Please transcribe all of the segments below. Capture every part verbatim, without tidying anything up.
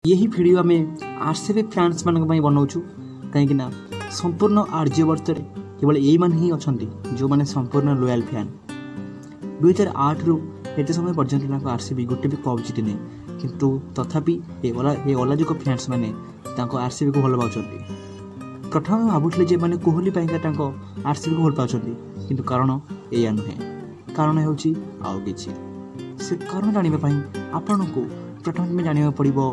यही वीडियो आम RCB fans मान बनाऊँ कहीं संपूर्ण आर्यवर्त केवल यही मान ही अच्छा जो मैंने संपूर्ण लॉयल फैन दुई हजार आठ रु एत समय पर्यटन आरसीबी गोटे भी कप जीति नहीं किंतु तथापि ये अलाजुक फैंस मैंने आरसीबी को भल पाँच प्रथम भावुले मैंने कोहली आरसीबी को भल पाँच कि कारण या नुहे कारण हो आउ कि से कारण जानापी आपण को प्रथम जाना पड़ो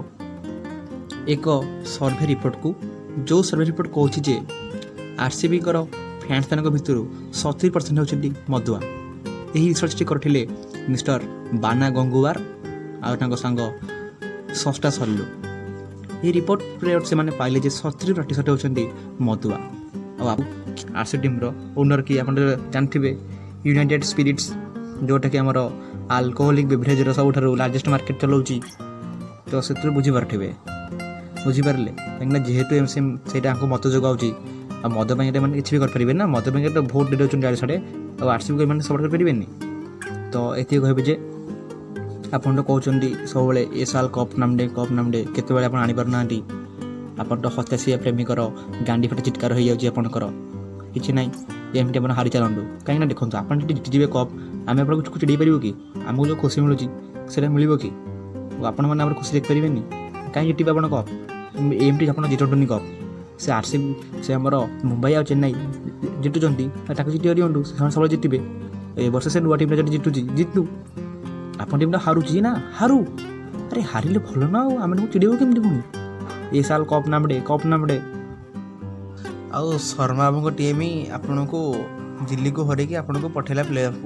एक सर्वे रिपोर्ट को जो सर्वे रिपोर्ट कहूँ जे आरसीबी फैंस मान भितर सतुरी परसेंट होती मदुआ। यही रिसर्च टी करथिले मिस्टर बाना गंगुवार आउ सांग षष्ठा सल्लू। ये रिपोर्ट से माने पाइले जे सतुरी प्रतिशत होती मदुआ। आरसीबी टीम ओनर कि आप जानते यूनाइटेड स्पिरिट्स जोटा कि आमर आल्कोहोलिक बेवरेज सब लार्जेस्ट मार्केट चलाऊँगी तो से बुझीपारे बुझीपारे कहीं जेहेतु एम सीम से मत जगाऊँ आ मद बैंक मैंने किसी भी करेंगे ना मद बैंक तो भोट दे दे आड़े साढ़े और आरसीबी को सपोर्ट करेंगे तो ये कहबे आप कहते सब ए साल कप नामडे कप नामडे केत आप आनीपार आप तो हत्याशिया प्रेमिकर गांडी फटे चिटकार हो जापर कि ना एमती आप हारी चलू कहीं देखो आप जीतिजे कप आम आपको चिड़ी पार कि आमको जो खुशी मिलूँ से मिल कि आपण मैंने खुशी देखिपारे कहीं जीतबे आप कप एमती आप जीतुनि कप से आरसीबी से आमर मुंबई आ चेन्नई जितुंट जिति दिंटू सब जितबे ए वर्ष से नुआ टीम जितुची जितु आप टीम हारुची ना हारू अरे हारिले भल ना आम चिड़ेब केमती पुणी ए साल कप नामडे कप नामडे आउ शर्मा बाबू टीम ही आपण को दिल्ली को हरैकी आपन को पठेला प्ले ऑफ को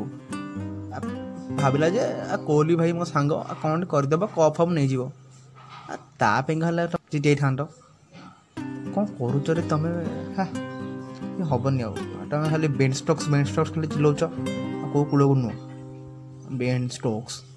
भाविला जे कोहली भाई मो सांग कौन करदेव कप हम नहीं जीव तापेगा जीत था कौन करुच रे तुम हेनी आम खाली बेन स्टॉक्स बेन स्टॉक्स खाली चिल्लाऊच कौ कूल को नुह बेन स्टॉक्स